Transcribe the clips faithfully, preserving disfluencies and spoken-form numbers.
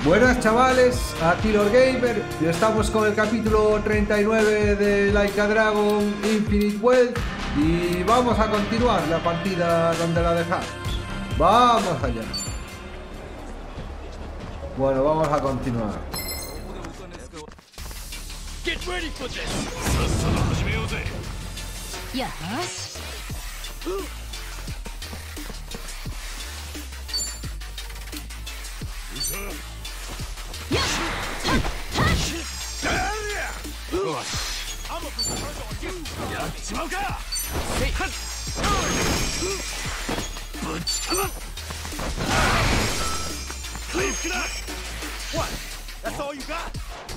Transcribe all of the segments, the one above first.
Buenas chavales, aquí Lord Gamer y estamos con el capítulo treinta y nueve de Like a Dragon Infinite Wealth y vamos a continuar la partida donde la dejamos. Vamos allá. Bueno, vamos a continuar. Get ready for this. Yes. What? That's all you got?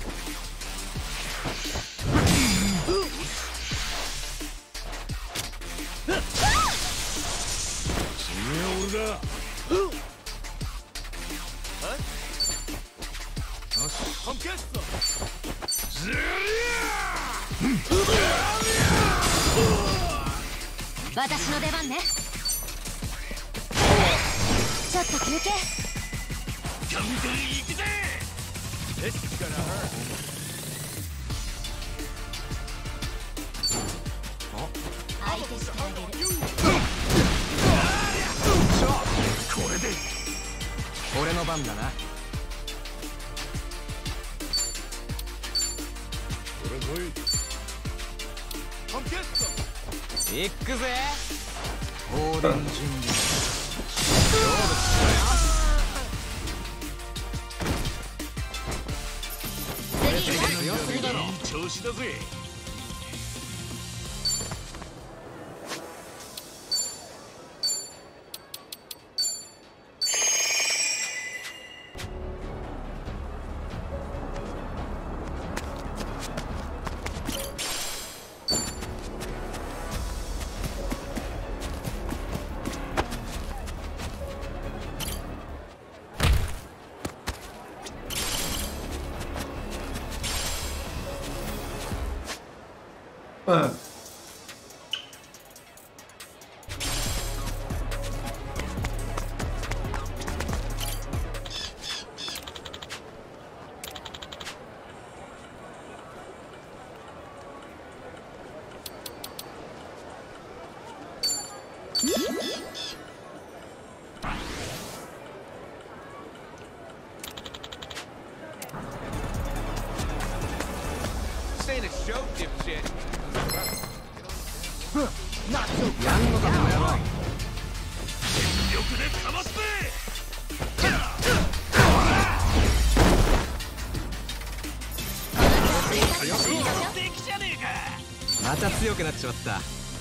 Come get some. 私の出番ね。ちょっと休憩。 This is gonna hurt. 相手してあげる。 これで俺の番だな。 Come get some. 行くぜ。放電準備。 次はいい調子だぜ。 うん。 This ain't a show, dipshit. やんのかこの野郎。 全力でかますぜ。 敵じゃねえか。 また強くなっちまった。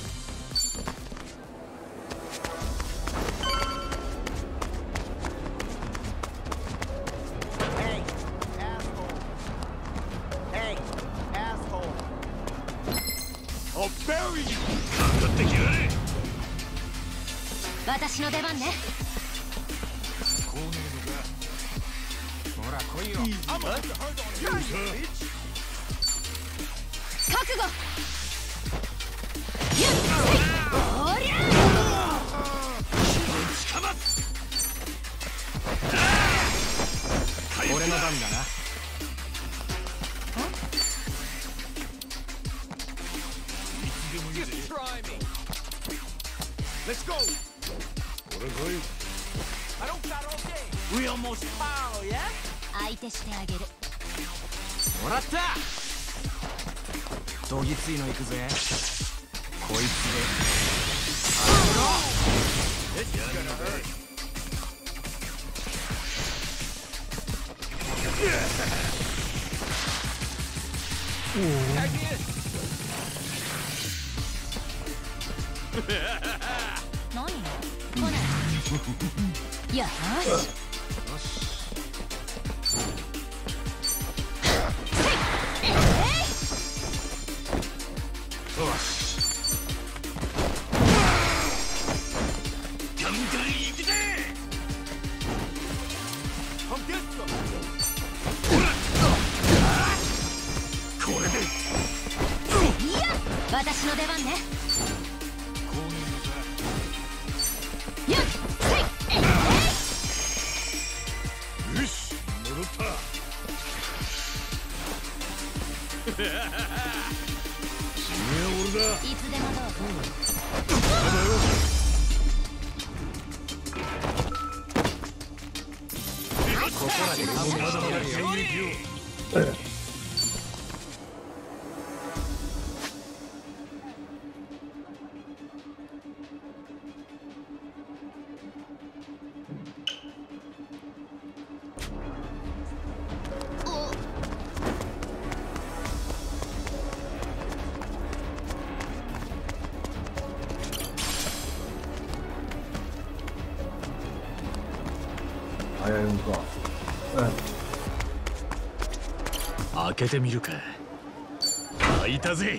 Hey, asshole. Hey, asshole. I'll bury you. かかってきやれ。 私の出番ね。 ほら来いよ。 I'm gonna have to hurt on you, bitch. 覚悟。ゆっおりゃ。 捕まっ。 俺の番だな。 Just try me. Let's go. I don't got all day. We almost foul, yeah? 相手してあげる。 もらった。どぎついの行くぜ。こいつで。 This is gonna hurt. Tag in. 何？来ない。よし。 ガンガン行くぜ。Come get some. これで。 いや、私の出番ね。よっ、せい、えい。 よし、戻いつでもどうぞ。 ここらで顔をしてやるよ。 早いんか。 開けてみるか。開いたぜ。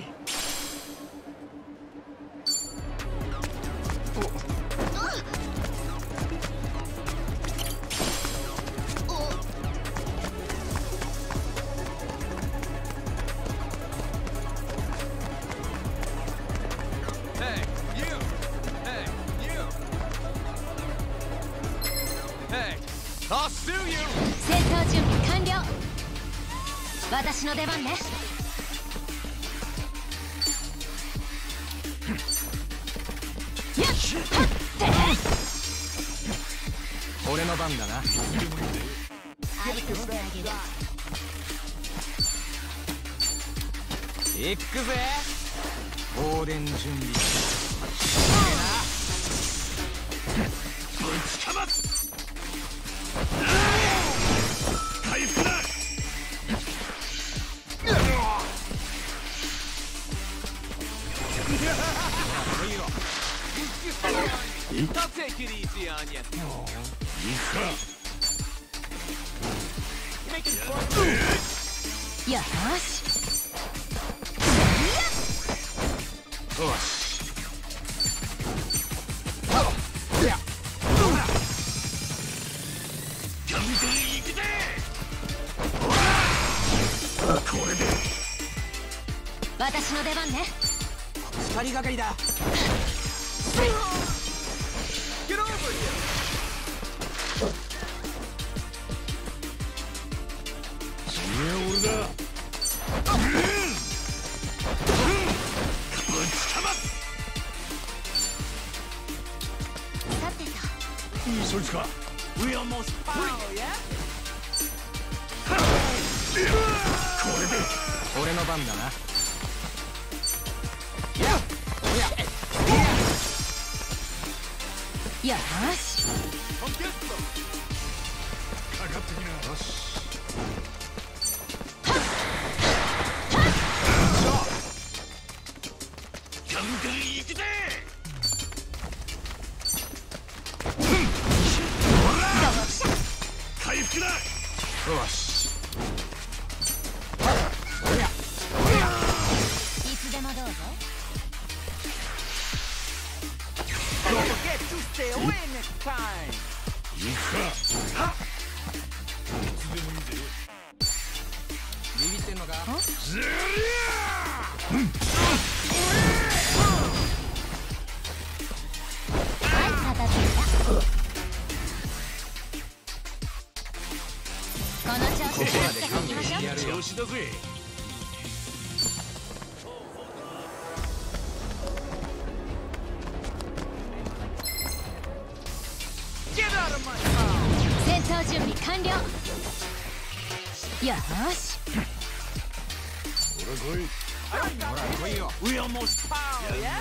戦闘準備完了。私の出番ね。やっはって俺の番だな。 相手してあげる。 行くぜ。放電準備。 ぶちかます。回復だ。 よし。 よし。ガンガン行くぜ。これで私の出番ね。 光がかりだ。 次は俺だ。ぶちかます。 さてと。 そいつか。We almost found, yeah? これで俺の番だな。 よし。 かかってきな。よし。ガンガン行くぜ。回復だ。よし。 いつでもどうぞ。 行くか。 ビビってんのか。 ずりゃはい、片付いた。この調子でやっていきましょう。 調子だぜ。 戦闘準備完了。よし。 ほら来い。 ほら来いよ。 We almost found, yeah?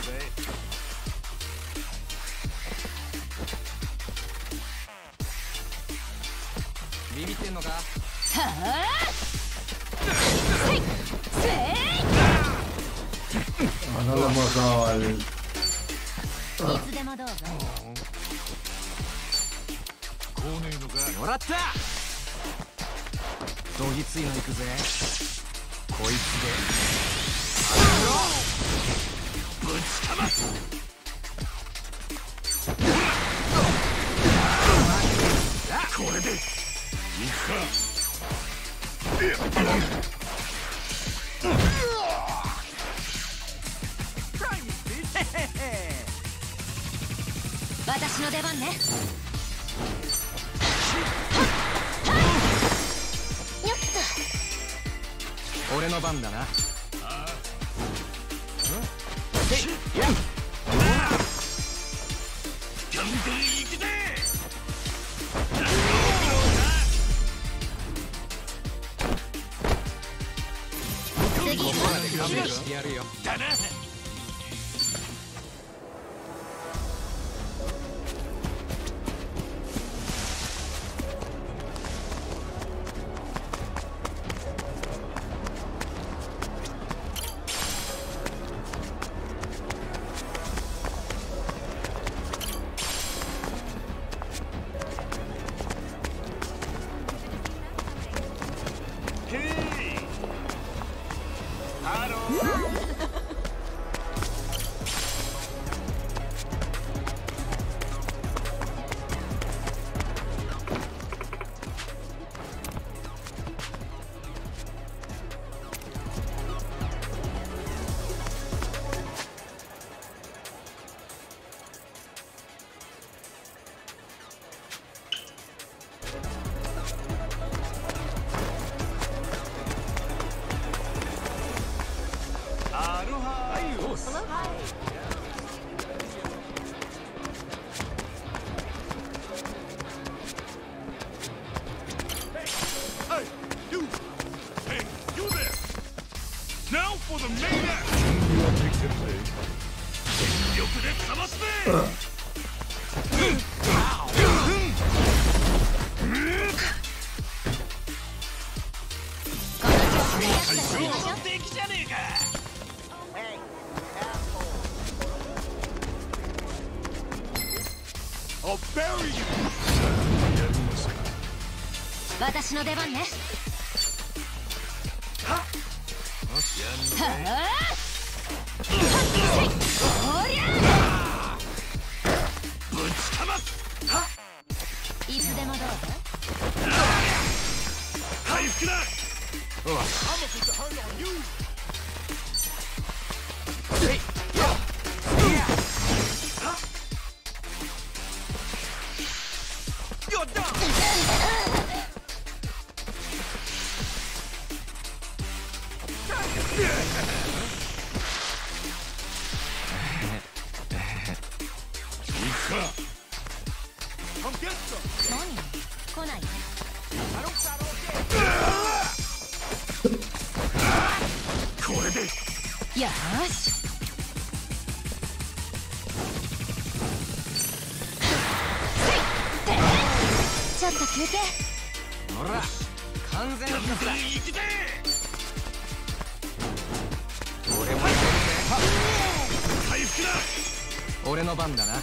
ビビってんのか。 はあ。せい。せい。 No lo hemos dado al. いつでもどうぞ。 来ねえのか。 もらった。どぎついのいくぜ。こいつでぶちかます。これで行くか。 私の出番ね。 俺の番だな。 ガンガン行くぜ。 次ここまで勘弁してやるよ。 だな。Now for the main act! 全力でかますね！完璧じゃねえか！ Hey, asshole. I'll bury you! 私の出番ね。はあ。おりゃ。 ぶちかます！ いつでもどうぞ。 回復だ！ I'm gonna put the hurt on you. You're done! 何？来ない。 これでよーし。ちょっと休憩。 ほら、完全なキスだ。 行くぜ！ 俺も行くぜ。 回復だ！ 俺の番だな。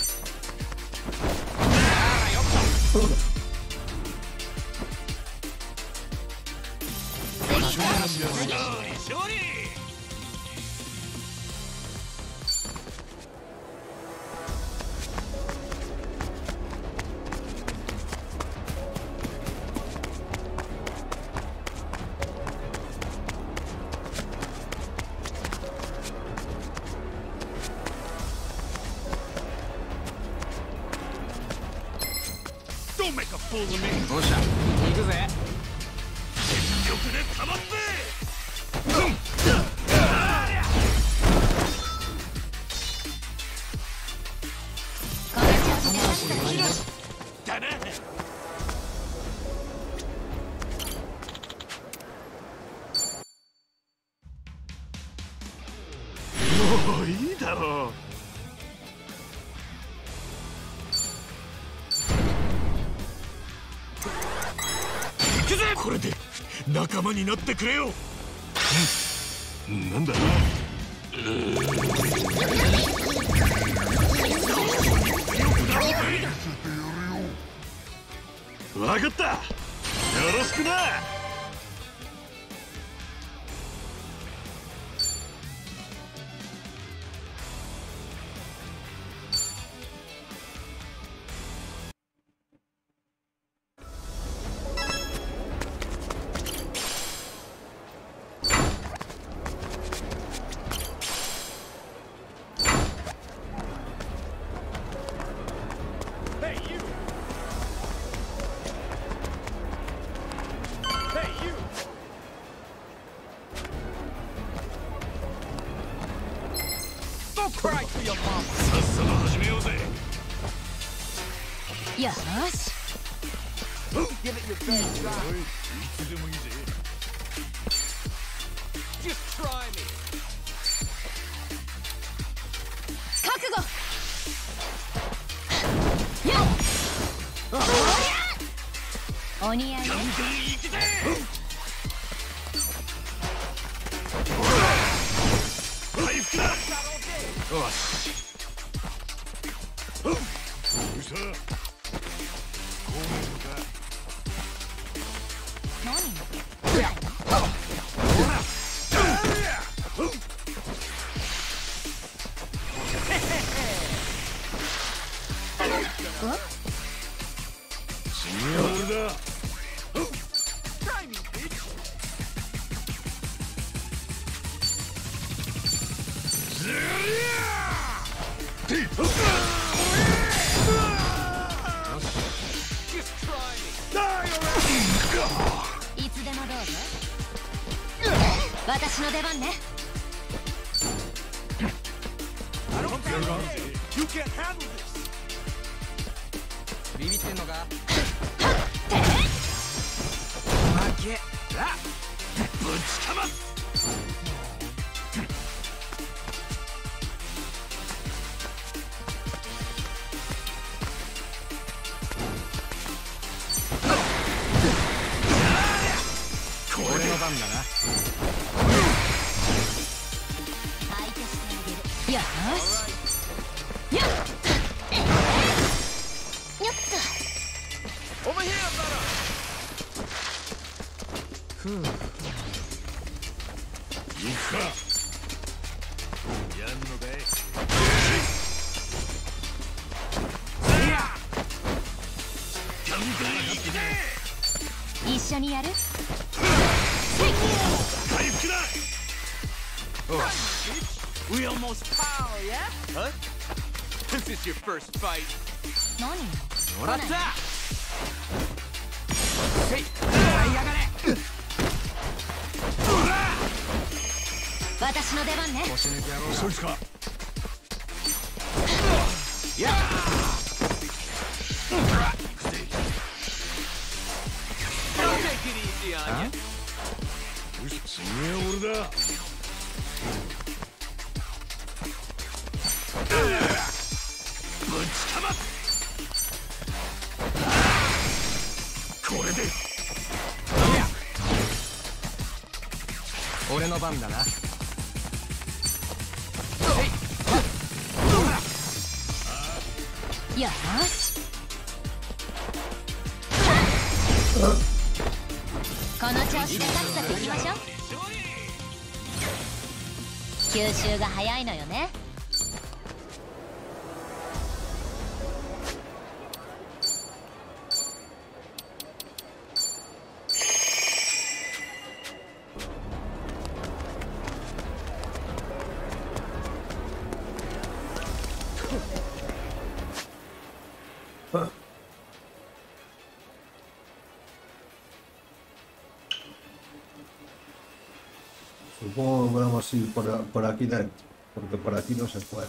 勝利！Don't make a fool of me! おっしゃ、行くぜ。 全力でかますぜ！ だな！もういいだろう。行くぜ！これで仲間になってくれよ。うん、なんだ？わかった。よろしくな。Hey, your mama. さっさと始めようぜ。 よーし Give it your best shot. いつでもいいぜ。 Just try me. 覚悟やっお似合いね。 ガンガン行くぜ。回復だ。よし。うさ。 Try me, bitch. いつでもどうぞ。私の出番ね。 I don't care. You can't handle this. ビビってんのか。 て負けらぶちかます。 俺の番だな。 相手してあげる。よーしよっよっと Over here, brother. ふう。 行くか。やんのかい。ガンガン行くぜ。 一緒にやる。 回復だ。 We almost pow, yeah? Huh? This is your first fight. 何もらった。せい。やりやがれ。 私の出番ね。 腰抜き野郎だ。 そいつか。 やっ。 I'll take it easy on you. よし、次は俺だ。ぶちかます。これで。 俺の番だな。 よーしこの調子でサクサクいきましょう。吸収が早いのよね。 Supongo que podemos ir por, por aquí dentro, porque por aquí no se puede.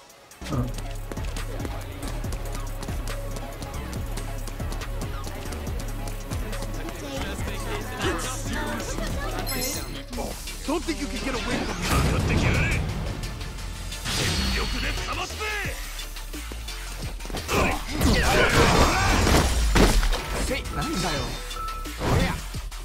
Don't think you can get away from me. かかってきやがれ。全力でかますぜ。 せい。なんだよ。おや。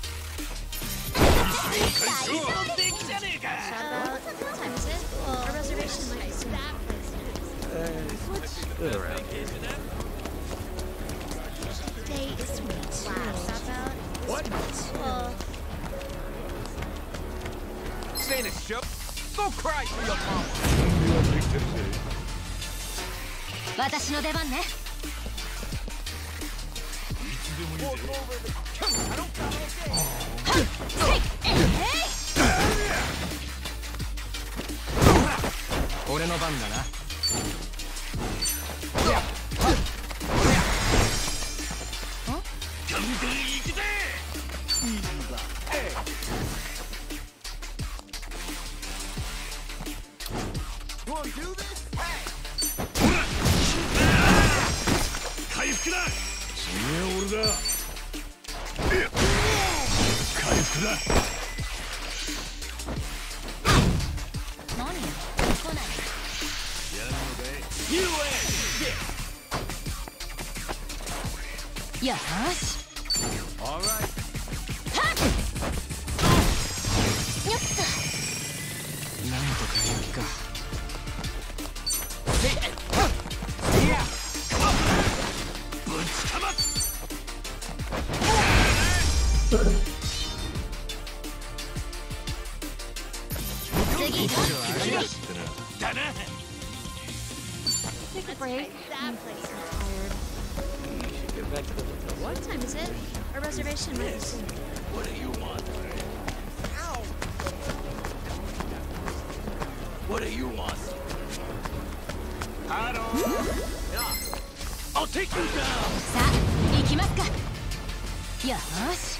What? Saying a show? Go cry for your mama. 私の出番ね。 俺の番だな。 ガンガン行くぜ。 You wanna do this? Hey! 服だ。 何来ない。 やるのかい。You win。 よーし。 All right. よっと。 なんとかやるか。 ぶちかまっ。 次行こう。 だな。 Take a break. That place is tired. What time is it? Our reservation might be soon. What do you want? Ow! What do you want? Hello. I'll take you down. さあ、行きますか。よーし。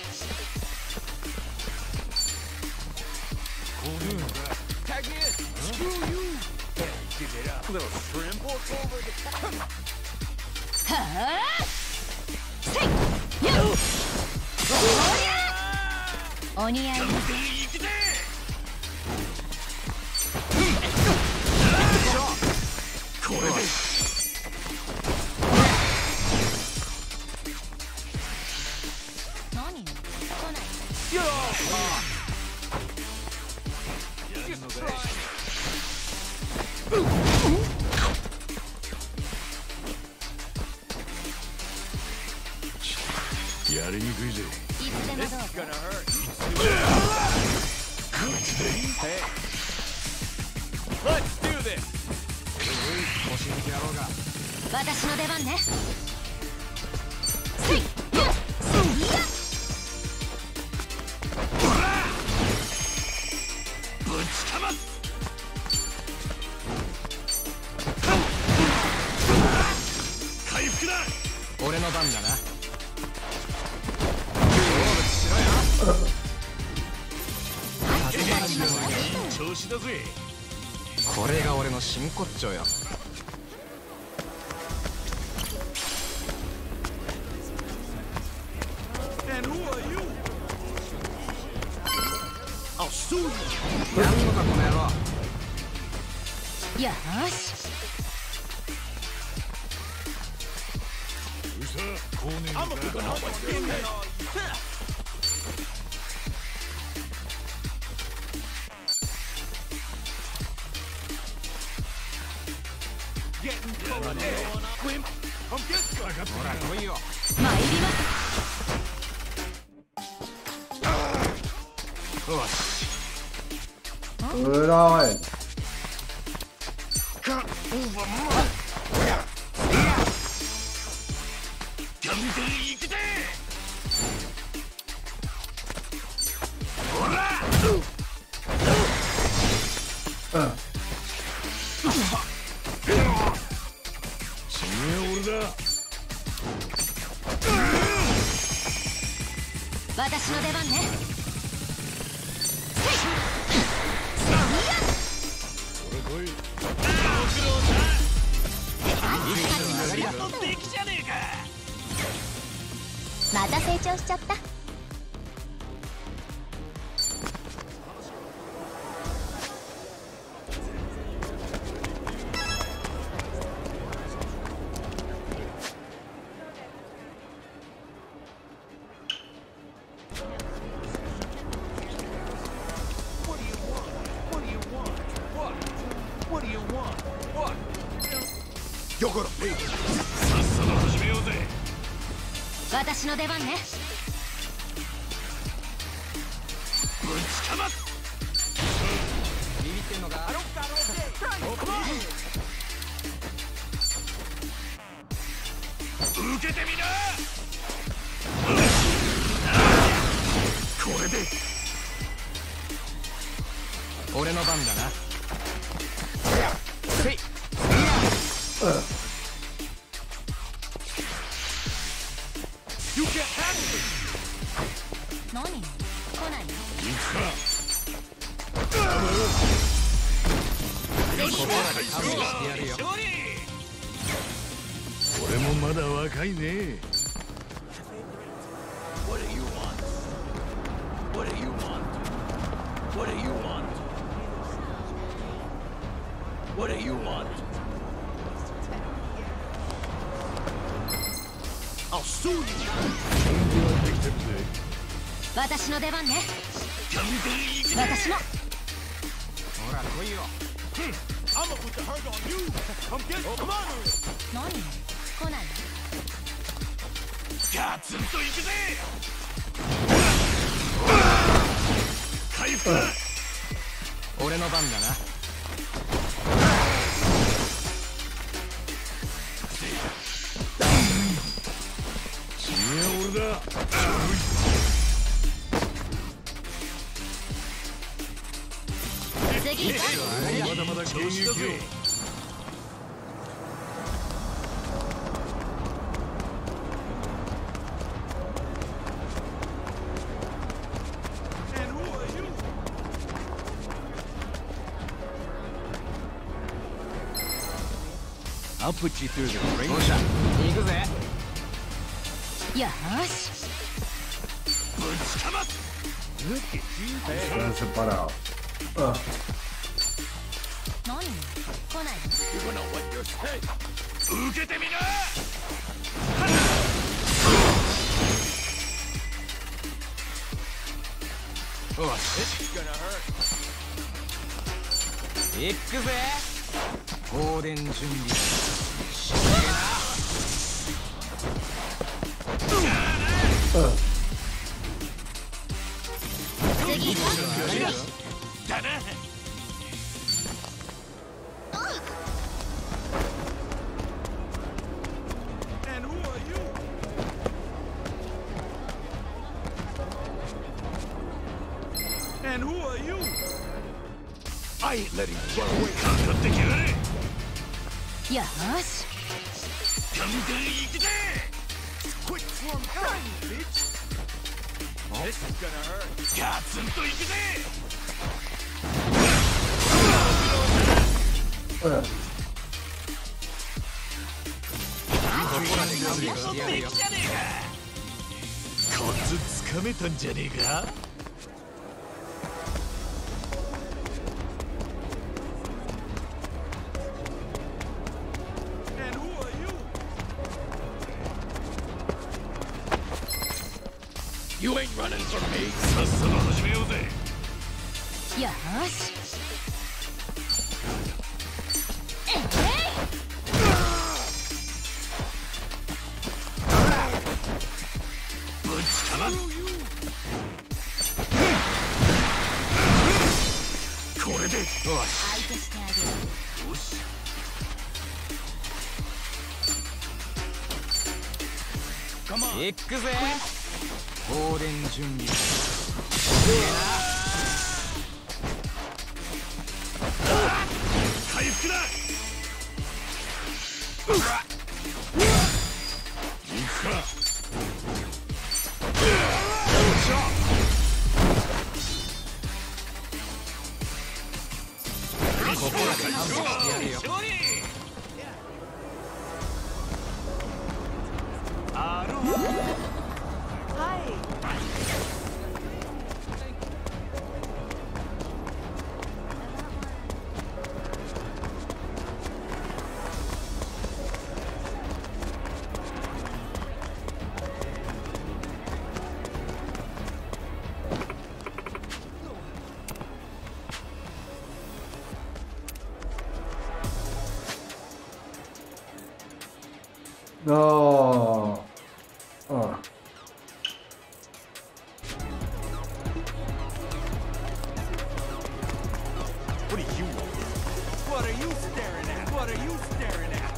Tag in! Screw you! Give it up. Little shrimp. Walk over the top. はあ。せい。よっ。おりゃ。お似合い。 行くぜ。これで。 何？来ない。 やりにくいぜ。 いつでもどうぞ。 Gonna hurt. こいつで。 Hey. Let's do this. 腰抜き野郎が。 私の出番ね。せい。よっ。せいや。 ぶちかまっ。回復だ。 俺の番だな。 調子だぜ。 これが俺の真骨頂よ。 And who are you? I'll sue you. やんのかこの野郎。 よーし。 うさ、こうねえの I'm a か。 big enough skin than all you. Getting cold there. Wimp. I'm just ほら来いよ。 参ります。 よし。 うらい。 ガンデリ行くぜ。ほら。次は俺だ。 私の出番ね。 これ来い。敵じゃねえか。 また成長しちゃった。 What do you want? What do you want? What? What do you want? What? You're gonna pay. さっさと始めようぜ。 私の出番ね。 ぶちかまっ。 ビビってんのか。 受けてみな。これで。 俺の番だな。せい。 You can't handle it. 何？来ない。 行くか。 ぜひここらで勘弁してやるよ。 俺もまだ若いね。 What do you want? What do you want? What do you want? What do you want? I'll sue you. 私の出番ね。私も。 ほら来いよ。 I'm gonna put the hurt on you. Come get it. Come on. 何？来ない？ ガツンといくぜ。回復だ。 俺の番だな。 君は俺だ。 次行こまだまだ調子だぜ。 I'll put you through the ring. どうした？行くぜ。 う。よーし。 ぶちかまっ。 Se han separado. Ah. 何？来ない？ You're gonna wet your head. 受けてみな。 よし。行くぜ。放電準備。しげな。 次行こだな。And who are you? And who are you? I ain't letting you run away. かかってきやがれ。 う。よーし。 ガンガン行くぜ。Quick from time, bitch. This is gonna hurt. ガツンと行くぜ。 Uh. ここらで勘弁してやるよ。 コツつかめたんじゃねえか。You ain't running from me. さっさと始めようぜ。 よーし。えい。 ぶちかまっ。これで。よし。 相手してあげる。 よし。 行くぜ。放電準備。 回復だ。行くか。 ここらで勘弁してやるよ。 アロハ。 No. Oh. What do you want? What are you staring at? What are you staring at?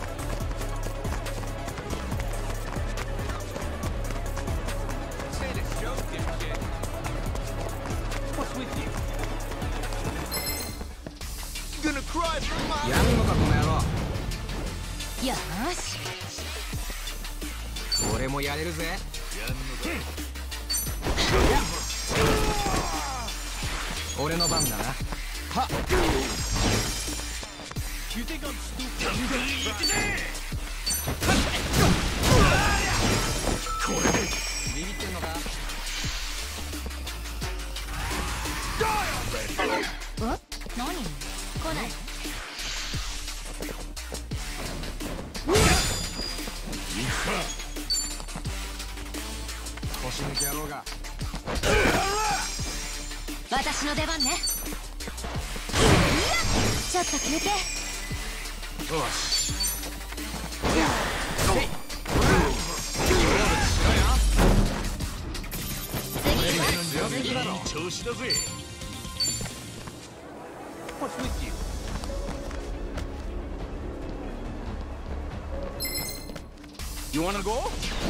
Say the show, dipshit. What's with you? Gonna cry for my やんのかこの野郎。 よーし。 俺もやれるぜ。俺の番だな。はっ。 You think I'm stupid? ガンガン行くぜ。これで。 ビビってんのか。 私の出番ね。ちょっと休憩。 よし。 次は次。 調子だぜ。What's with you? You wanna go?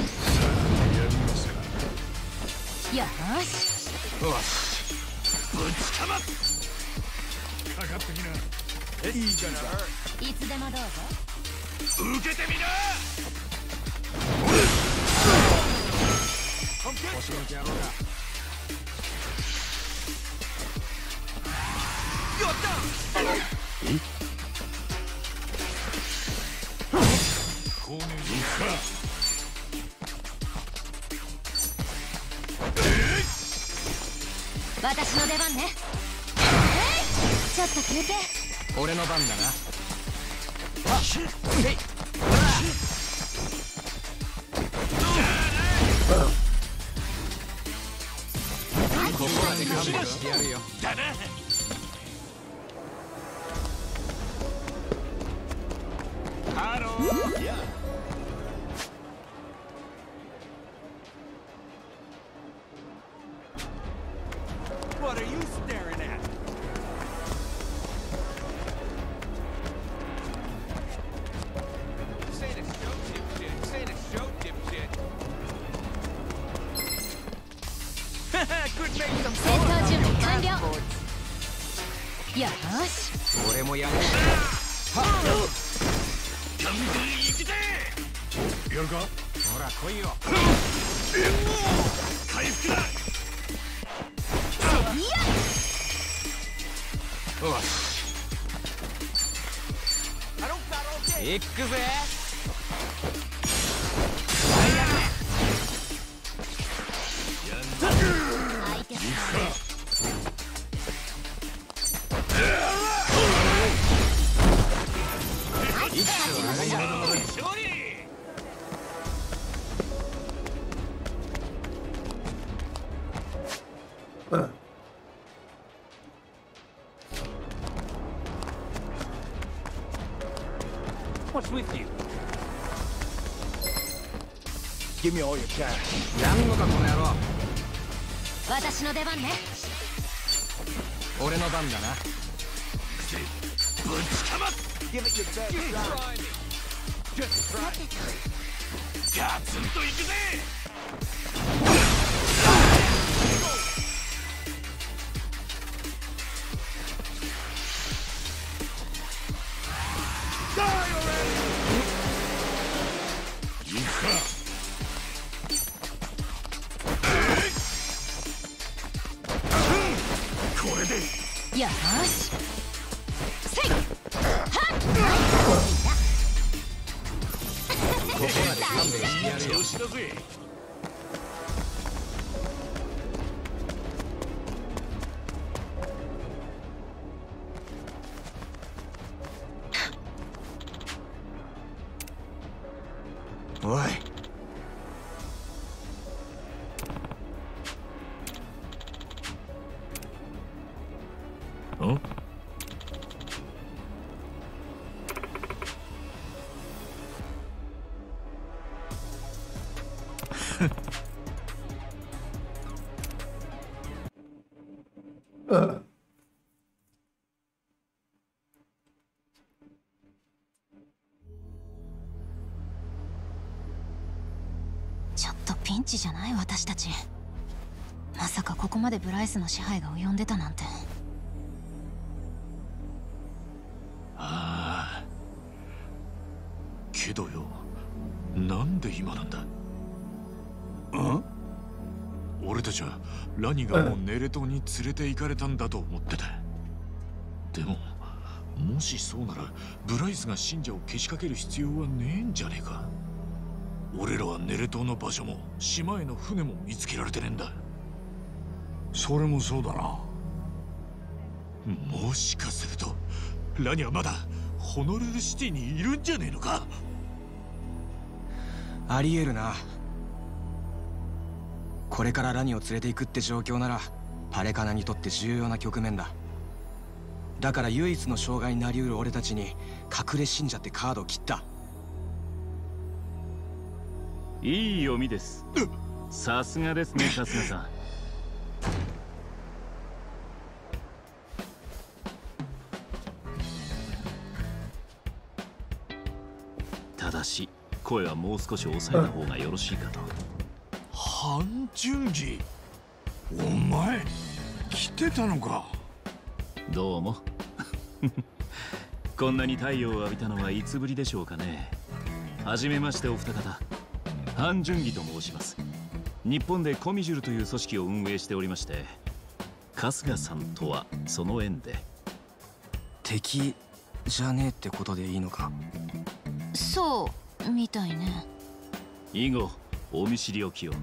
よーし。 よし。 ぶちかますかかってきな。いいかな。 いつでもどうぞ。 受けてみな。 腰抜き野郎だ。 やったえ後面いくか。 私の出番ね。ちょっと休憩。 俺の番だな。あっへい。ここまで勘弁してやるよ。 だな。ハロー。Yeah. What are you staring at? This ain't a show, dipshit. This ain't a show, dipshit. Could make some 戦闘準備完了。よーし。 俺もやる。 ガンガン行くぜ。やるか。 ほら来いよ。 回復だ。 よし。行くぜ。 相手勝利。What's with you? Give me all your cash. やんのかこの野郎。 私の出番ね。 俺の番だな。 ぶちかます。Give it your best shot. Just try. ガツンといくぜ。 よーし。せい。はっ。 ここまで勘弁してやるよ。 調子だぜ。 おい。 ん？ ちょっとピンチじゃない私たち。まさかここまでブライスの支配が及んでたなんて。 ああ。けどよ、なんで今なんだ？ん？俺たちはラニがもうネレ島に連れて行かれたんだと思ってた。でも、もしそうならブライスが信者をけしかける必要はねえんじゃねえか。俺らはネレ島の場所も島への船も見つけられてねえんだ。 それもそうだな。 もしかするとラニはまだホノルルシティにいるんじゃねえのか。 ありえるな。これからラニを連れて行くって状況ならパレカナにとって重要な局面だ。だから唯一の障害になりうる俺たちに隠れ信者ってカードを切った。 いい読みです。さすがですね、春日さん。ただし声はもう少し抑えた方がよろしいかと。 半純義、お前来てたのか。 どうも。こんなに太陽を浴びたのはいつぶりでしょうかね。はじめましてお二方、半純義と申します。日本でコミジュルという組織を運営しておりまして、春日さんとはその縁で。 敵じゃねえってことでいいのか。 そうみたいね。 以後お見知りおきを。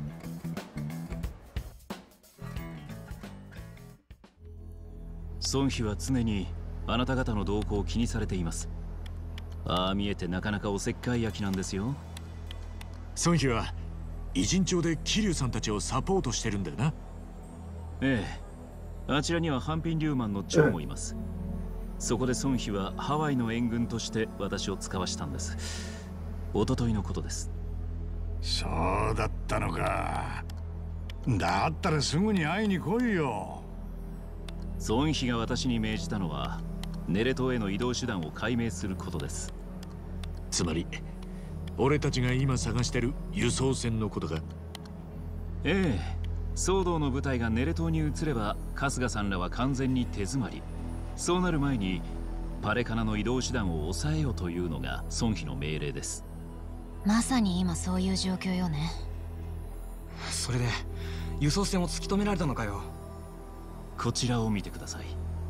孫妃は常にあなた方の動向を気にされています。ああ見えてなかなかおせっかい焼きなんですよ。 孫妃は偉人帳で桐生さんたちをサポートしてるんだよな。 ええ、あちらにはハンピン・リューマンの長もいます。そこで孫妃はハワイの援軍として私を使わしたんです。一昨日のことです。 そうだったのか。だったらすぐに会いに来いよ。 孫妃が私に命じたのはネレ島への移動手段を解明することです。 つまり俺たちが今探してる輸送船のことか。 ええ、騒動の舞台がネレ島に移れば春日さんらは完全に手詰まり、そうなる前にパレカナの移動手段を抑えよというのが孫妃の命令です。 まさに今そういう状況よね。 それで輸送船を突き止められたのかよ。 こちらを見てください。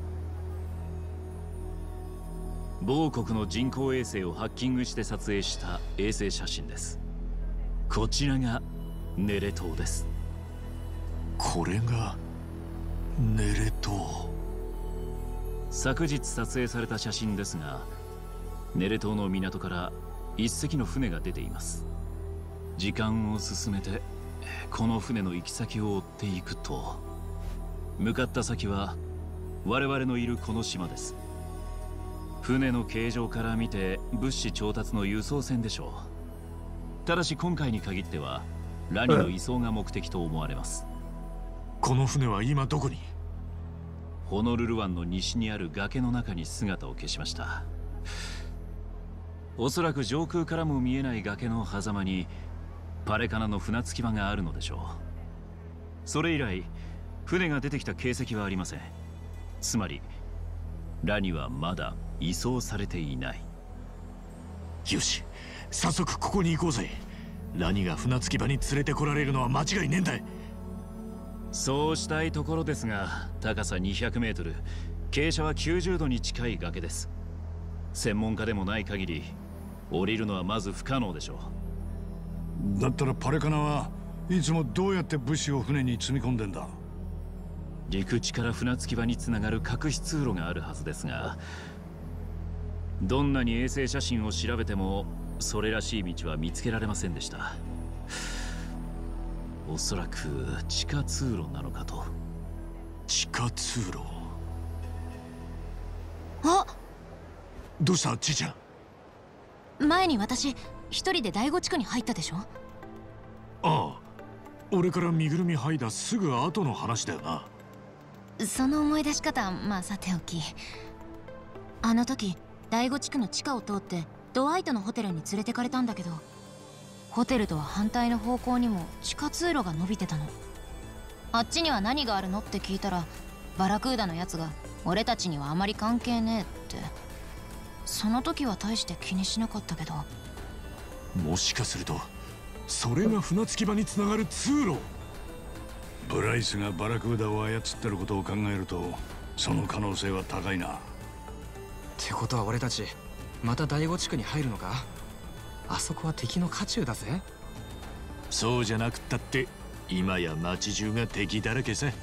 某国の人工衛星をハッキングして撮影した衛星写真です。こちらがネレ島です。 これがネレ島。 昨日撮影された写真ですが、ネレ島の港から一隻の船が出ています。時間を進めてこの船の行き先を追っていくと、向かった先は我々のいるこの島です。船の形状から見て物資調達の輸送船でしょう。ただし今回に限ってはラニの移送が目的と思われます。 この船は今どこに？ ホノルル湾の西にある崖の中に姿を消しました。おそらく上空からも見えない崖の狭間にパレカナの船着き場があるのでしょう。それ以来船が出てきた形跡はありません。つまりラニはまだ移送されていない。 よし、早速ここに行こうぜ。ラニが船着き場に連れてこられるのは間違いねえんだ。 そうしたいところですが、高さにひゃくメートル、傾斜はきゅうじゅうどに近い崖です。専門家でもない限り降りるのはまず不可能でしょう。だったらパレカナはいつもどうやって物資を船に積み込んでんだ？ 陸地から船着き場につながる隠し通路があるはずですが、どんなに衛星写真を調べてもそれらしい道は見つけられませんでした。おそらく地下通路なのかと。 地下通路？ あ、 どうしたちいちゃん。前に私一人で第五地区に入ったでしょ。 ああ、俺から身ぐるみ剥いだすぐ後の話だよな。 その思い出し方はまあさておき、あの時第五地区の地下を通ってドワイトのホテルに連れてかれたんだけど、ホテルとは反対の方向にも地下通路が伸びてたの。あっちには何があるのって聞いたら、バラクーダのやつが俺たちにはあまり関係ねえって。その時は大して気にしなかったけど。 もしかするとそれが船着き場につながる通路？ ブライスがバラクーダを操ってることを考えるとその可能性は高いな。 ってことは俺たちまた第五地区に入るのか？あそこは敵の渦中だぜ。 そうじゃなくったって今や町中が敵だらけさ。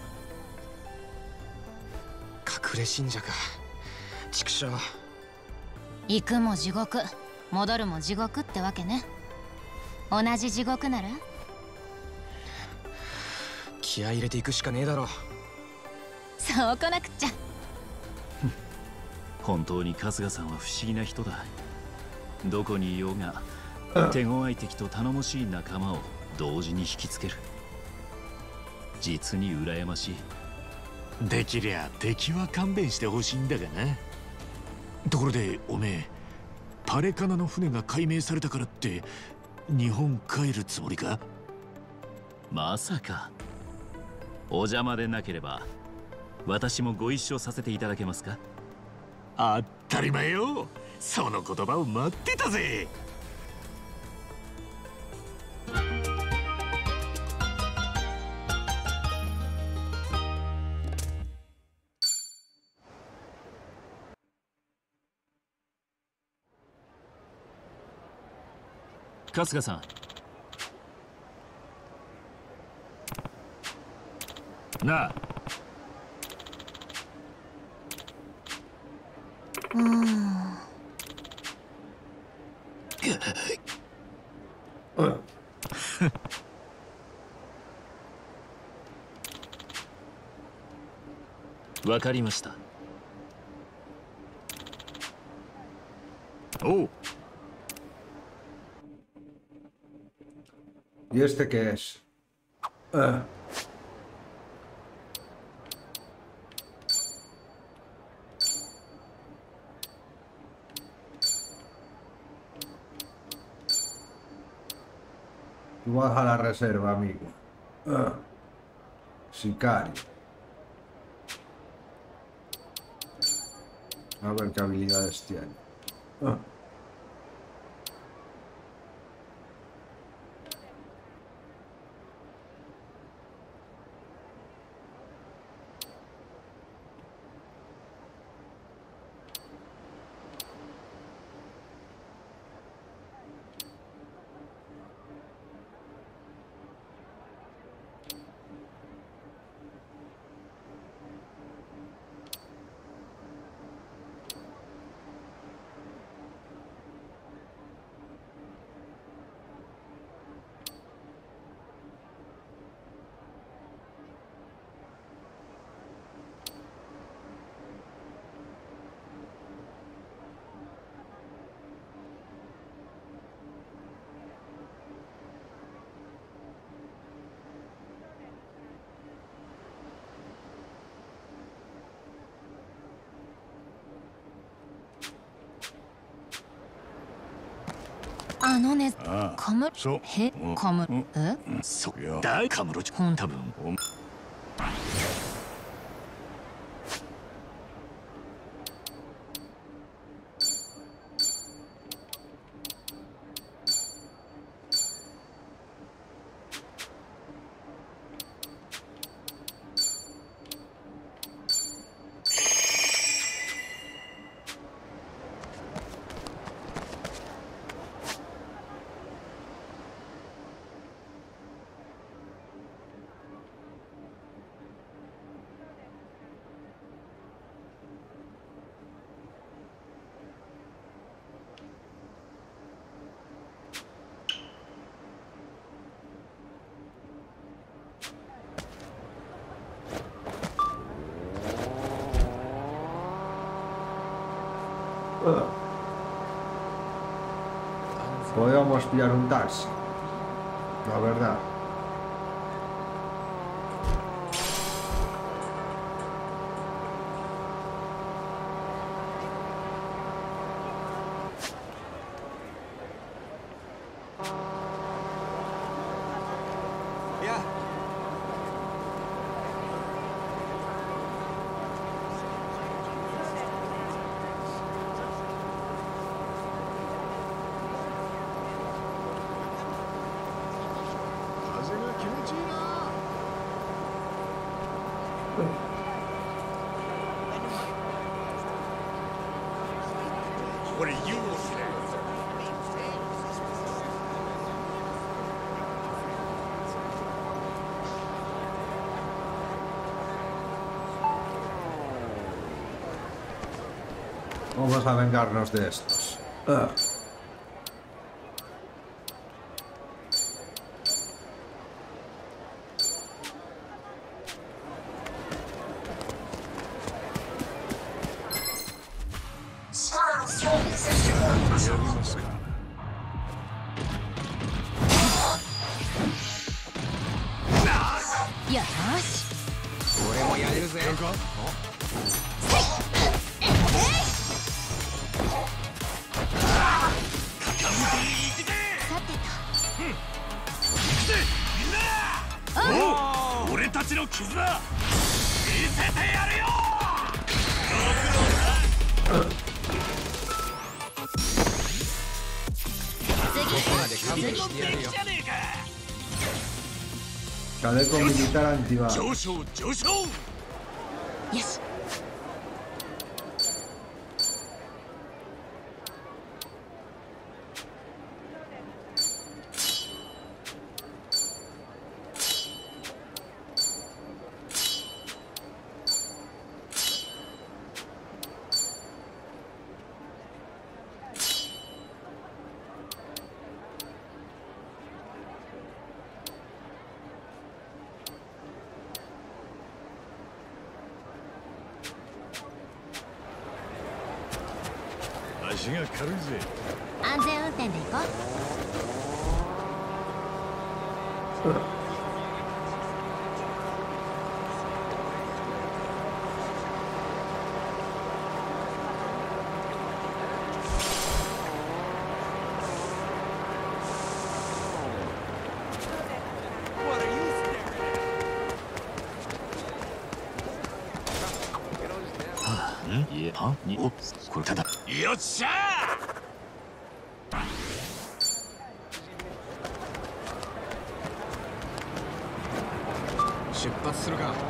隠れ信者か。畜生。 行くも地獄、戻るも地獄ってわけね。同じ地獄なら気合い入れていくしかねえだろ。 そうこなくっちゃ。 本当に春日さんは不思議な人だ。どこにいようが手強い敵と頼もしい仲間を同時に引きつける。実に羨ましい。 できりゃ敵は勘弁してほしいんだがな。ところでおめえ、パレカナの船が解明されたからって日本帰るつもりか？ まさか。お邪魔でなければ私もご一緒させていただけますか？ 当たり前よ。その言葉を待ってたぜ。 春日さん。なあ。 うん。 わかりました。 おう。 ¿Y este qué es? Ah. Tú vas a la reserva, amigo. Ah. Sicario. A ver qué habilidades tiene. Ah. あのね、 ああカムそうへうんカムうんえそいやだカムロちゃん多分お Podríamos pillar un taxi, la verdad. What are you looking at? Vamos a vengarnos de estos. Ah. やりますか。 よし。 俺もやれるぜ。 俺たちの絆見せてやるよ。 Chaleco militar antibalas. 上昇上昇。 よし。 足が軽いぜ。 安全運転で行こう。 いえ、はに、お、これただ。 よっしゃ出発するか。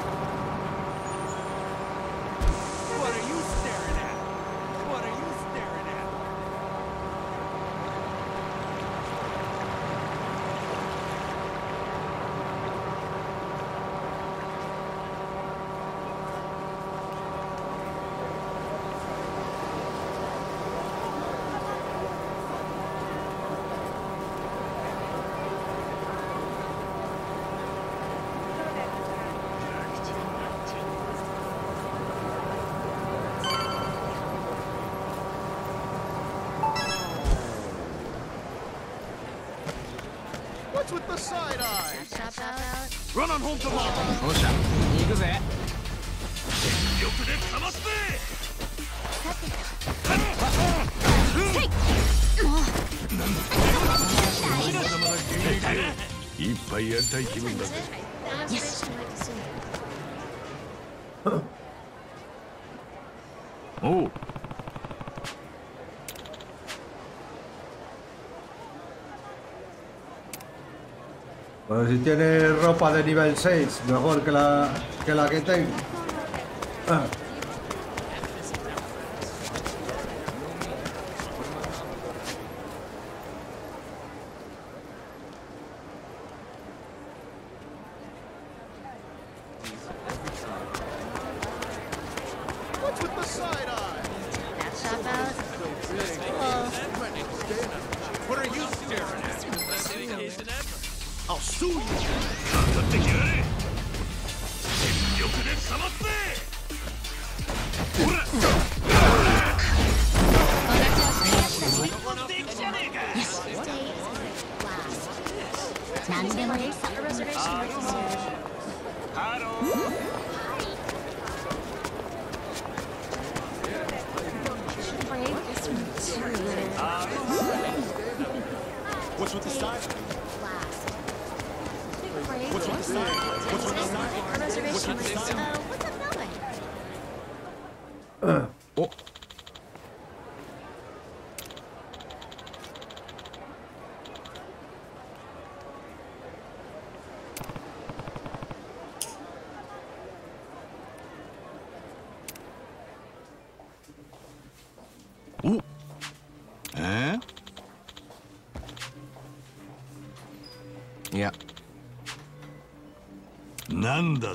What's with the side eye? Run on home tomorrow. おっしゃ、行くぜ。 力でかますぜ。 一杯やりたい気分だぜ。 よし。 おう。 Pero si tiene ropa de nivel seis, mejor que la que, la que tengo. Ah. What's with the side eye? What are you staring at? I'll sue you. かかってきやれ。全力でかますぜ。ほら。できじゃねえか。 何でもいいさ。 ハロー。 What's with the side? What's with the side? What's with the side? What's with the side? Ah. お。 お。え？ いや。 なんだと？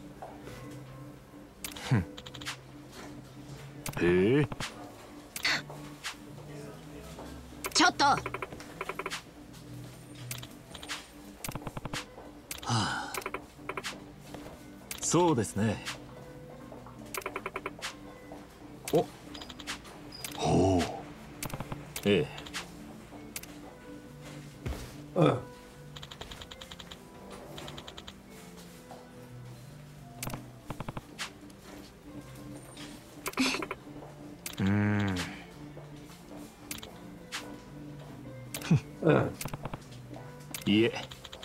ええ？ ちょっと。はあ。そうですね。 お。 ほう。 ええ。 うん。 うーん。 うん。 いえ。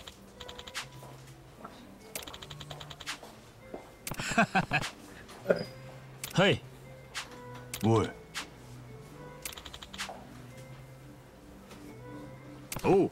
はい。 おい。 おう。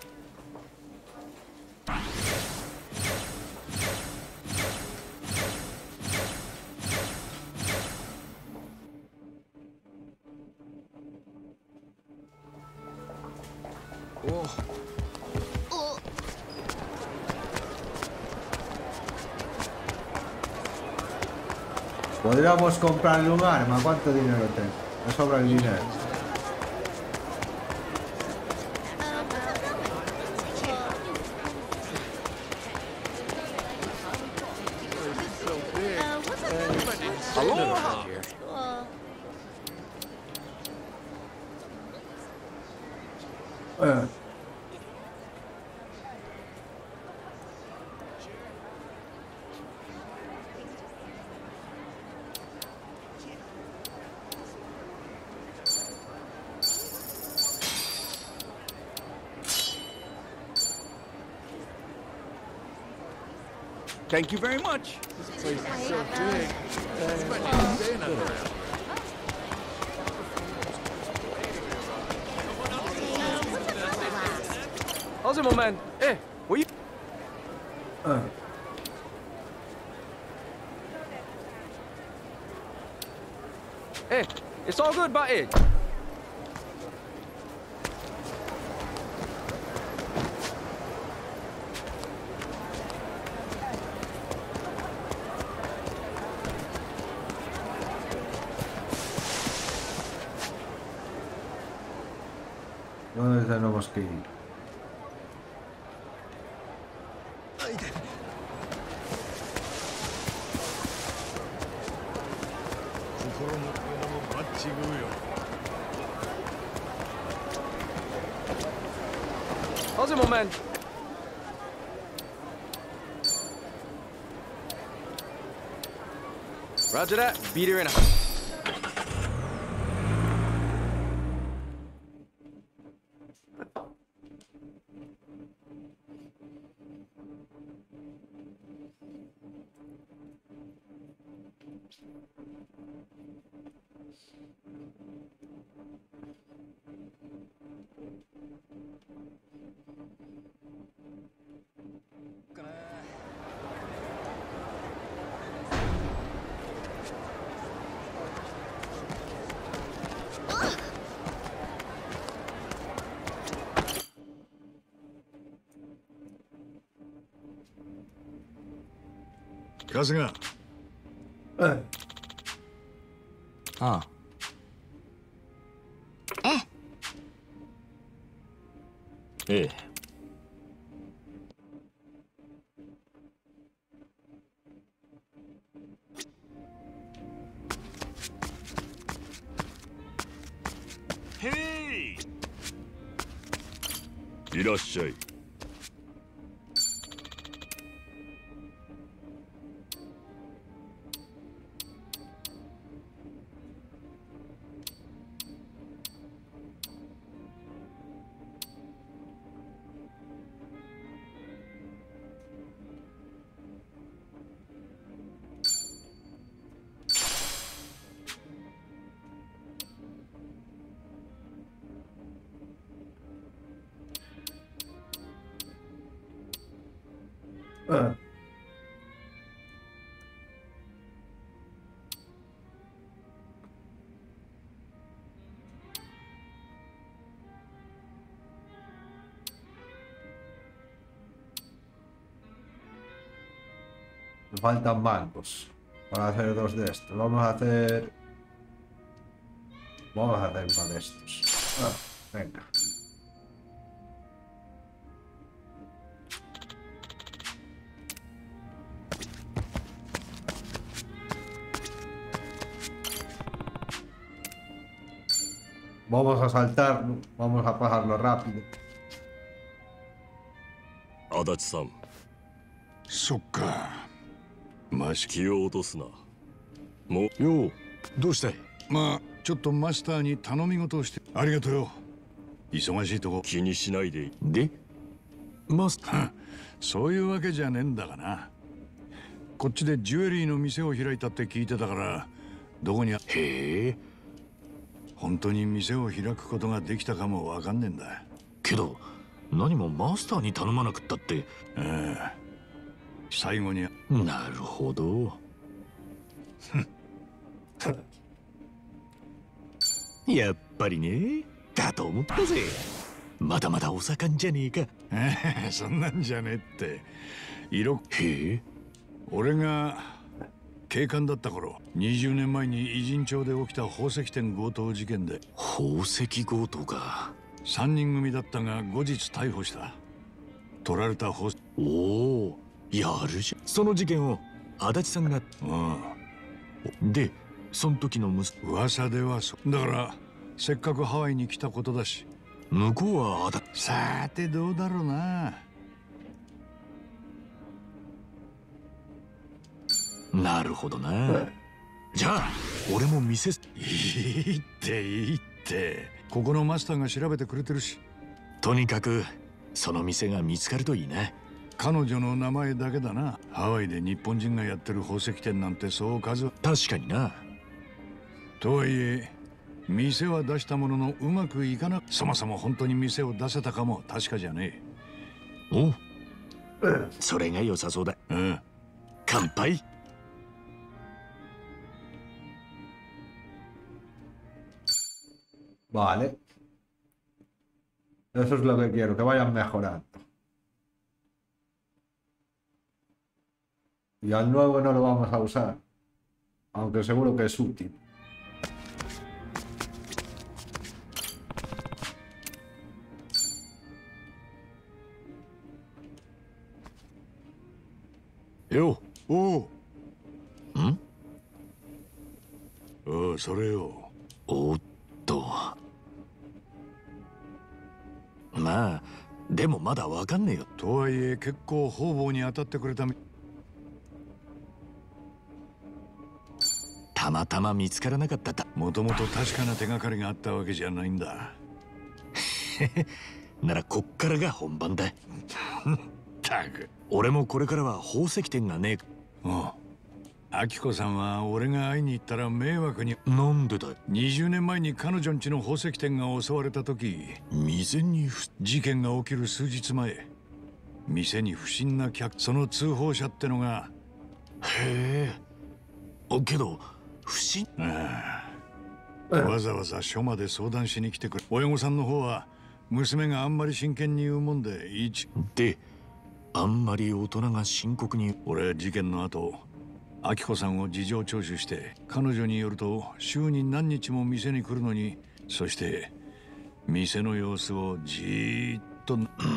Podríamos comprarle un arma. ¿Cuánto dinero tengo? Me sobra el dinero. Aloha! Eh. Thank you very much. This place is so big. It's my name is Dana. How's it, my man? Hey, what you? Eh. Hey, it's all good, but it. ¿Dónde tenemos que ir? How's it, my man? Roger that. Beat her in a. Cousin. Eh. Ah. Eh. Eh. Hey! いらっしゃい。 Eh. Me faltan bancos para hacer dos de estos. Vamos a hacer... Vamos a hacer uno de estos. Ah, venga. Vamos a saltarlo, vamos a pasarlo rápido. 足立さん、 そっか。マシ気を落とすな。もうよう、どうしたい？ まあちょっとマスターに頼み事をして。ありがとうよ。忙しいとこ気にしないでいい。 で、マスター。 そういうわけじゃねえんだがな。こっちでジュエリーの店を開いたって聞いてたから、どこにあ。 へえ。 本当に店を開くことができたかもわかんねえんだ。 けど何もマスターに頼まなくったって。 ああ、最後に。 なるほど。やっぱりね、だと思ったぜ。まだまだお盛んじゃねえか。 そんなんじゃねえって。色。 へえ。 俺が警官だった頃、にじゅうねんまえに偉人町で起きた宝石店強盗事件で。 宝石強盗か。 さんにん組だったが後日逮捕した。取られた宝石。 おお、やるじゃん。その事件を足立さんが。 うん。 で、その時の息子。 噂ではそう。だからせっかくハワイに来たことだし。 向こうは足立。 さーてどうだろうな。 なるほどな。じゃあ俺も店。いいっていいって。ここのマスターが調べてくれてるし。 とにかくその店が見つかるといいな。 彼女の名前だけだな。ハワイで日本人がやってる宝石店なんてそう数は。 確かにな。 とはいえ店は出したもののうまくいかな。そもそも本当に店を出せたかも確かじゃねえ。おう、それが良さそうだ。 うん。 乾杯。 Vale. Eso es lo que quiero, que vayan mejorando. Y al nuevo no lo vamos a usar. Aunque seguro que es útil. Yo. Oh. ¿Mm? Oh, それよ。 おっと。まあでもまだわかんねえよ。 とはいえ結構方々に当たってくれたみ。 たまたま見つからなかっただ。 もともと確かな手がかりがあったわけじゃないんだ。 ならこっからが本番だ。 たく。 俺もこれからは宝石店がねえ。 うん。アキコさんは俺が会いに行ったら迷惑に。 なんでだ。 にじゅうねんまえに彼女ん家の宝石店が襲われた時、 店に事件が起きる数日前、店に不審な客、その通報者ってのが。 へえ。けど不審。 ああ、わざわざ署まで相談しに来てくれ。親御さんの方は娘があんまり真剣に言うもんでいいち。 で、あんまり大人が深刻に。 俺は事件の後アキコさんを事情聴取して、彼女によると週に何日も店に来るのに、そして店の様子をじーっと。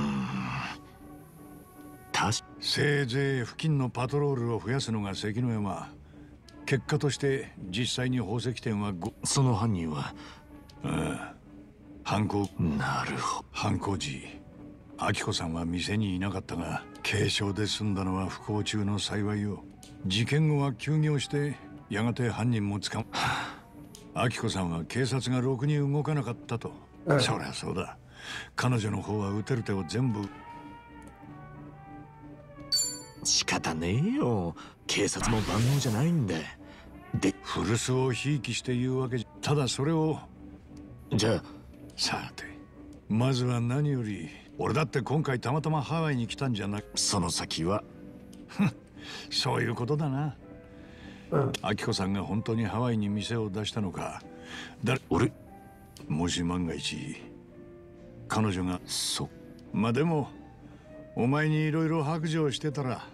せいぜい付近のパトロールを増やすのが関の山。結果として実際に宝石店はご。 その犯人は。 ああ、犯行。 なるほど。 犯行時アキコさんは店にいなかったが、軽傷で済んだのは不幸中の幸いよ。事件後は休業して、やがて犯人も捕ま。アキコさんは警察がろくに動かなかったと。そりゃそうだ。彼女の方は撃てる手を全部。 仕方ねえよ。警察も万能じゃないんだ。で、 古巣をひいきして言うわけじゃ。ただそれを。 じゃあさて、まずは何より、俺だって今回たまたまハワイに来たんじゃなく。 その先は。 そういうことだな。アキコさんが本当にハワイに店を出したのか。だ、 俺もし万が一彼女が。 そ。 まあでもお前にいろいろ白状してたら。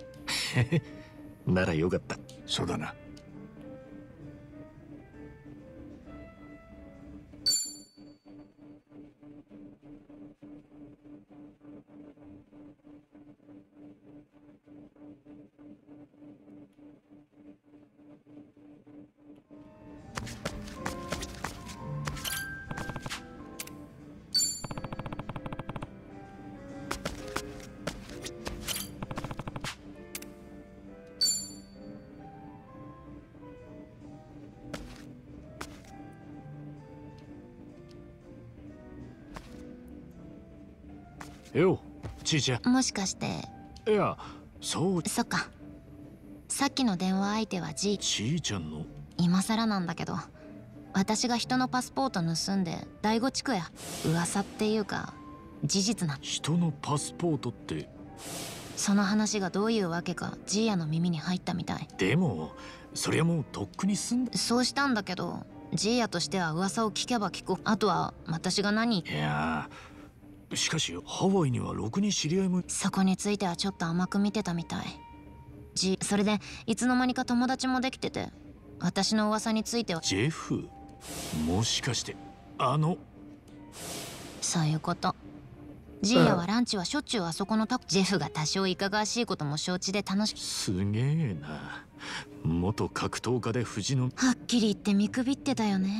ならよかった。 そうだな。 よ、ちいちゃん。 もしかして。 いや、そう。 そっか。さっきの電話相手は G。 ちいちゃんの今更なんだけど、私が人のパスポート盗んで第五地区や。噂っていうか事実な。 人のパスポートって。 その話がどういうわけかジーヤの耳に入ったみたい。 でもそりゃもうとっくに済んだ。 そうしたんだけど、ジーヤとしては噂を聞けば聞く。あとは私が何。 いやしかしハワイにはろくに知り合いも。 そこについてはちょっと甘く見てたみたい。ジそれでいつの間にか友達もできてて、私の噂については。 ジェフ、もしかしてあの。 そういうこと。ジーヤはランチはしょっちゅうあそこのタコ。ジェフが多少いかがわしいことも承知で楽しく。 すげえな。元格闘家で藤の。 はっきり言って見くびってたよね。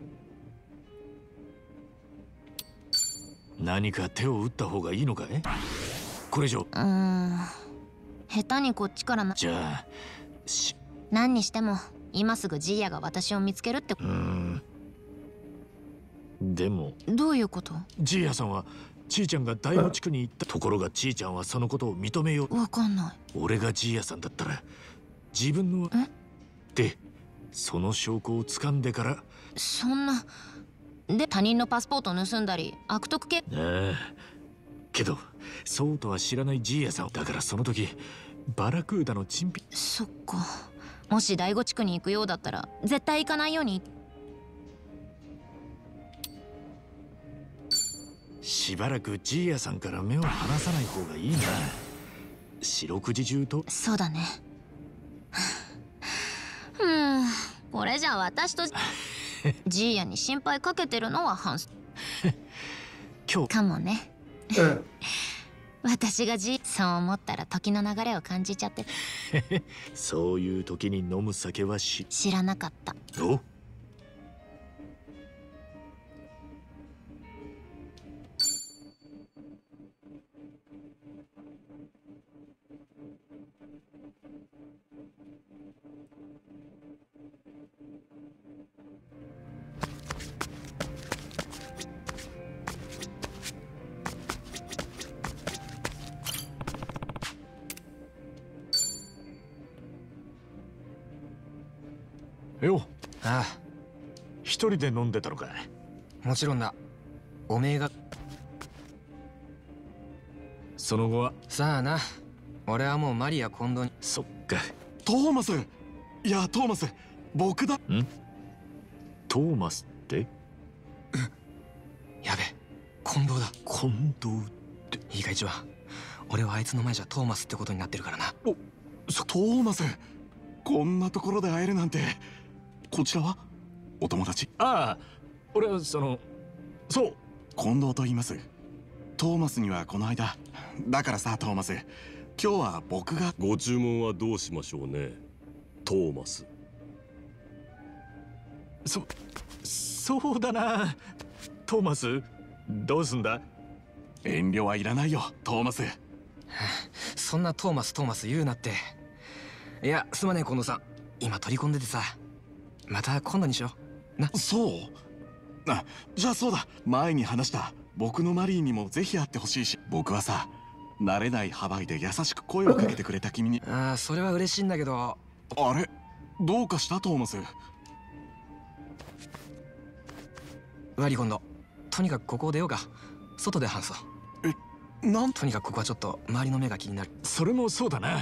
何か手を打った方がいいのかい？これ以上。 うーん、下手にこっちからな。 じゃあし何にしても今すぐジーヤが私を見つけるって。うーん。でもどういうこと？ ジーヤさんはちいちゃんが第五地区に行ったところが、ちいちゃんはそのことを認めよう。 わかんない。 俺がジーヤさんだったら自分のえでその証拠を掴んでから。 そんなで他人のパスポートを盗んだり悪徳系。 ああけどそうとは知らないジーヤさんだから、その時バラクーダのチンピ。 そっか。もし第五地区に行くようだったら絶対行かないように。 しばらくジーヤさんから目を離さない方がいいな。四六時中と。 そうだね。うん、これじゃ私とジーヤに心配かけてるのは反今日かもね。私がジそう思ったら時の流れを感じちゃって。 そういう時に飲む酒はし知らなかった。 およ。 ああ、 一人で飲んでたのか。 もちろんだ。おめえが。 その後は。 さあな、俺はもうマリア近藤に。 そっか。 トーマス、いやトーマス、僕だ。んトーマスって。 やべ、近藤だ。 近藤って。 いいか一番、俺はあいつの前じゃトーマスってことになってるからな。 おトーマス、こんなところで会えるなんて。こちらはお友達？ ああ、俺はそのそう近藤と言います。トーマスにはこの間だからさ。トーマス、今日は僕が。 ご注文はどうしましょうね、トーマス。 そそうだな。トーマスどうすんだ？ 遠慮はいらないよトーマス。 そんなトーマストーマス言うなって。いやすまねえ近藤さん、今取り込んでてさ。また今度にしような。 そうあ、じゃあそうだ、前に話した僕のマリーにもぜひ会ってほしいし。僕はさ、慣れないハワイで優しく声をかけてくれた君に。 ああ、それは嬉しいんだけど。 あれ、どうかしたトーマス？ 悪い今度、とにかくここを出ようか。外で話そう。 え、なんとにかくここはちょっと周りの目が気になる。 それもそうだな。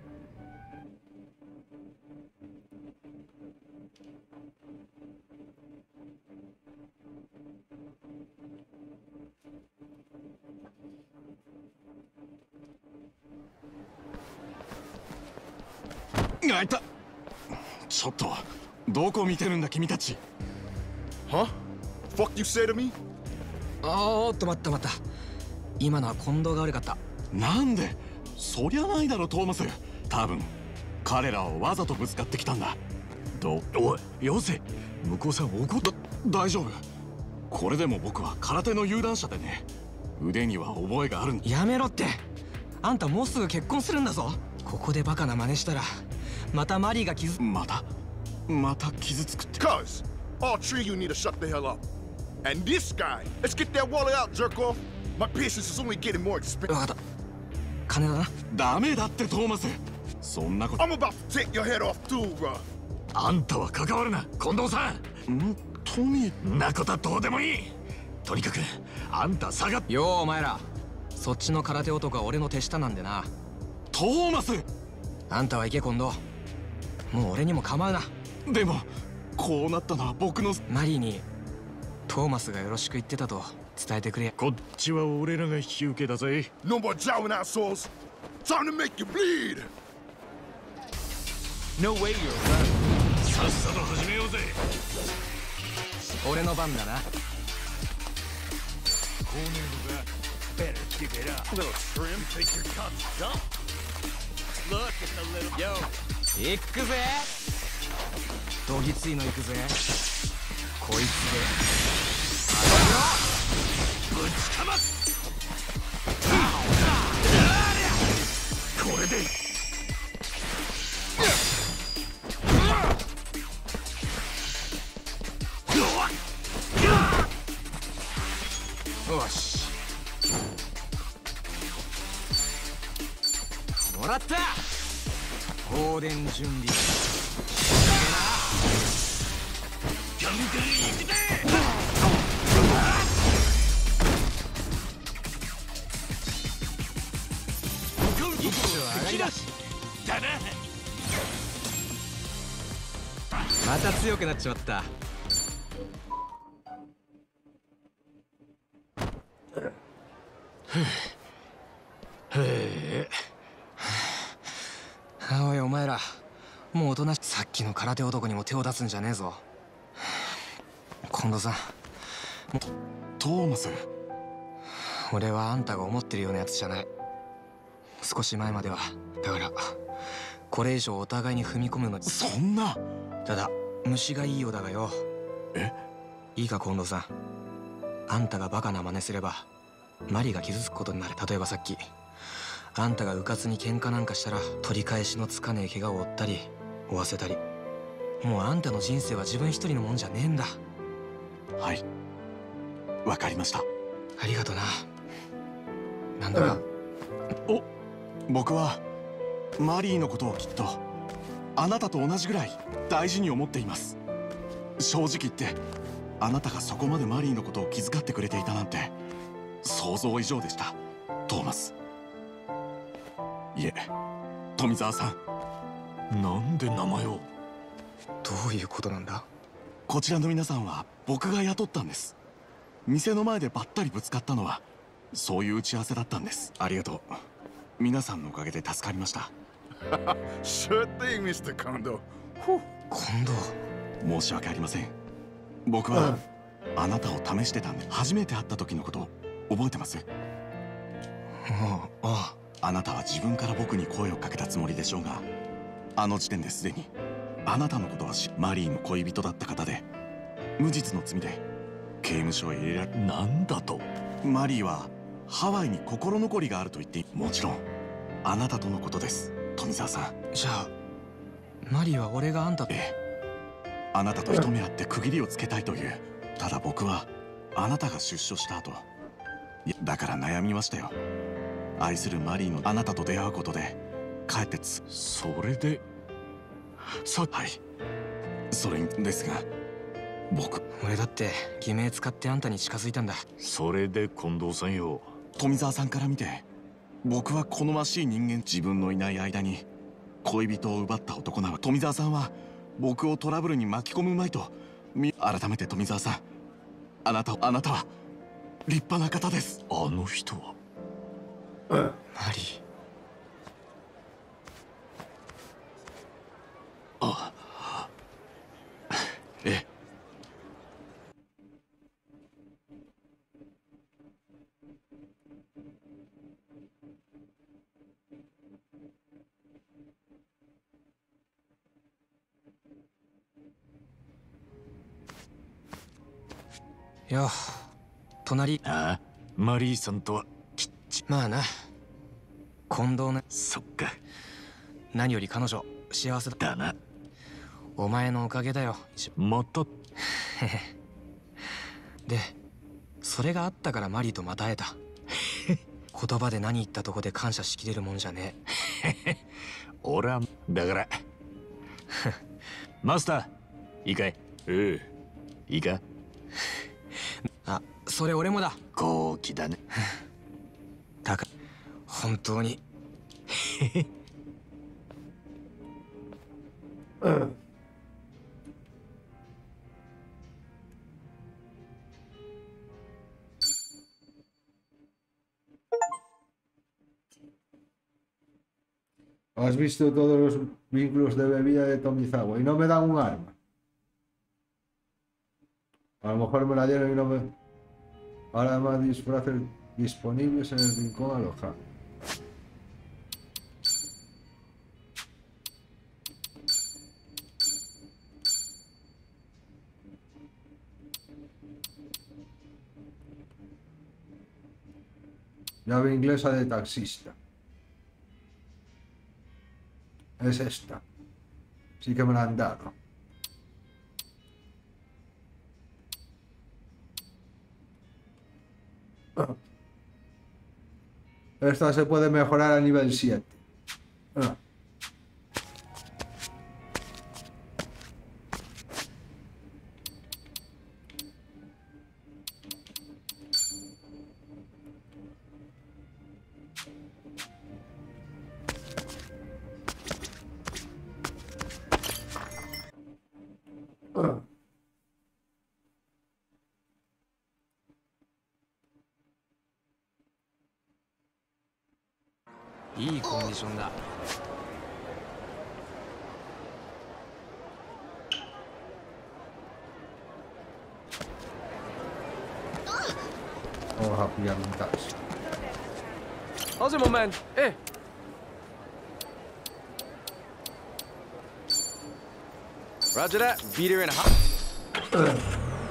あいた。ちょっとどこ見てるんだ君たち。 Huh? Fuck you say to me? おーっと待った待った。今のは近藤が悪かった。 なんで？そりゃないだろトーマス。多分彼らはわざとぶつかってきたんだ。どう？ おいよせ、向こうさん怒った。 大丈夫。これでも僕は空手の有段者でね、腕には覚えがあるんだ。 やめろって。あんたもうすぐ結婚するんだぞ。ここでバカな真似したらまたマリーが傷またまた傷つくって。 Cuz, all three of you need to shut the hell up. And this guy, let's get that wallet out, jerk off. My patience is only getting more expensive. わかった。金だな。 ダメだってトーマス。そんなこと。 I'm about to take your head off too, bro. あんたは関わるな、近藤さん。 んトミー。 んなことはどうでもいい。とにかくあんた下がっ。 ようお前ら、そっちの空手男は俺の手下なんでな。 トーマス。 あんたは行け近藤。もう俺にも構うな。 でもこうなったのは僕の。 マリーにトーマスがよろしく言ってたと伝えてくれ。 こっちは俺らが引き受けだぜ。 No more jowling assholes. Time to make you bleed. No way you're right. さっさと始めようぜ。 俺の番だな。 Better give it up. Little trim. Think your cup's dumb. Look at the little. Yo. 行くぜ。どぎついの行くぜ。こいつでぶちかます。これでよし、もらった。放電準備。 ガンガン行くぜ。 一丁上がりだ。 だな。 また強くなっちまった。おいお前ら、もうおとなし。さっきの空手男にも手を出すんじゃねえぞ。近藤さん。 トーマス。 俺はあんたが思ってるようなやつじゃない。少し前までは。だからこれ以上お互いに踏み込むの。 そんな。 ただ虫がいいようだがよ。 え、 いいか近藤さん。あんたがバカな真似すればマリが傷つくことになる。例えばさっきあんたがうかつに喧嘩なんかしたら取り返しのつかねえ怪我を負ったり負わせたり。もうあんたの人生は自分一人のもんじゃねえんだ。 はい、わかりました。 ありがとな。なんだか、 うん、お僕はマリーのことをきっとあなたと同じぐらい大事に思っています。正直言ってあなたがそこまでマリーのことを気遣ってくれていたなんて想像以上でした、トーマス。いえ、富澤さん。なんで名前を。 どういうことなんだ。 こちらの皆さんは僕が雇ったんです。店の前でばったりぶつかったのはそういう打ち合わせだったんです。ありがとう。皆さんのおかげで助かりました。 Sure thing, ミスター Kondo。 近藤。 申し訳ありません。僕はあなたを試してたんで。初めて会った時のこと覚えてます？ ああ。 あなたは自分から僕に声をかけたつもりでしょうが、あの時点ですでにあなたのことはしマリーの恋人だった方で、無実の罪で刑務所へ入れられ。 なんだと。 マリーはハワイに心残りがあると言って。もちろんあなたとのことです、富澤さん。 じゃあマリーは俺があんたと。 ええ、あなたと一目会って区切りをつけたいという。ただ僕はあなたが出所した後、いやだから悩みましたよ。愛するマリーのあなたと出会うことで帰ってつ。 それでさ。 はい、それですが僕。 俺だって偽名使ってあんたに近づいたんだ。 それで近藤さんよ。 富澤さんから見て僕は好ましい人間。自分のいない間に恋人を奪った男なの。富澤さんは僕をトラブルに巻き込むまいと。改めて富澤さん、あなたあなたは立派な方です。 あの人はマリー。 あ、ええ。 よ、隣。 ああ、マリーさんとはきっち。 まあな、近藤ね。 そっか。 何より彼女幸せだ。 だな。 お前のおかげだよ。 また。 で、それがあったからマリーとまた会えた。 言葉で何言ったとこで感謝しきれるもんじゃねえ。 俺はだからマスターいいかい？ ええいいか？ あ、それ俺もだ。 好奇だね。 だから本当にうん。Has visto todos los vínculos de bebida de Tomizawa y no me dan un arma. A lo mejor me la dieron y no me... Ahora más disfraces disponibles en el rincón alojado. Llave inglesa de taxista. Es esta. Sí que me la han dado. Esta se puede mejorar a nivel siete. Ah. Ah. いいコンディションだ。 Vamos a pillar un taxi. Als een moment. Eh. Roger that. Beat her in a hot.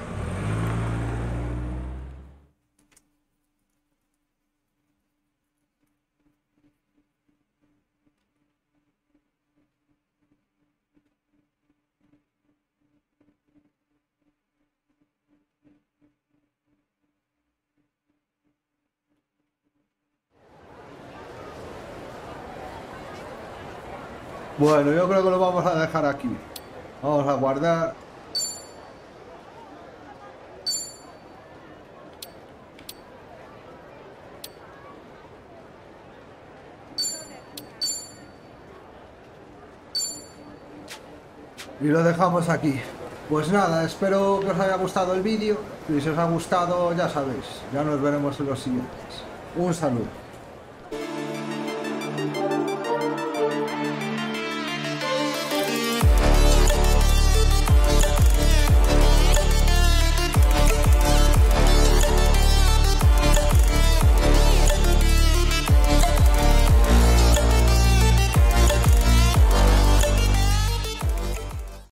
Bueno, yo creo que lo vamos a dejar aquí. Vamos a guardar. Y lo dejamos aquí. Pues nada, espero que os haya gustado el vídeo. Y si os ha gustado, ya sabéis, ya nos veremos en los siguientes. Un saludo.